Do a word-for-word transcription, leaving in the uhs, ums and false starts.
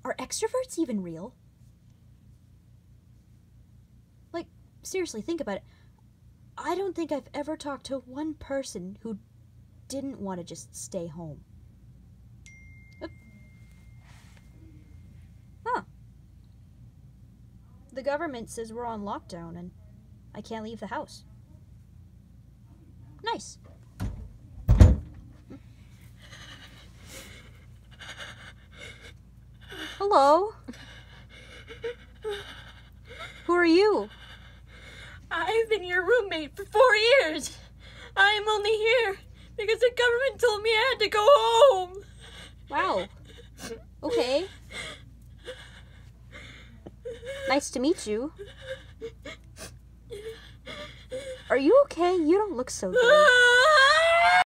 Are extroverts even real? Like, seriously, think about it. I don't think I've ever talked to one person who didn't want to just stay home. Uh, Huh. The government says we're on lockdown and I can't leave the house. Nice. Hello? Who are you? I've been your roommate for four years. I am only here because the government told me I had to go home. Wow. Okay. Nice to meet you. Are you okay? You don't look so good.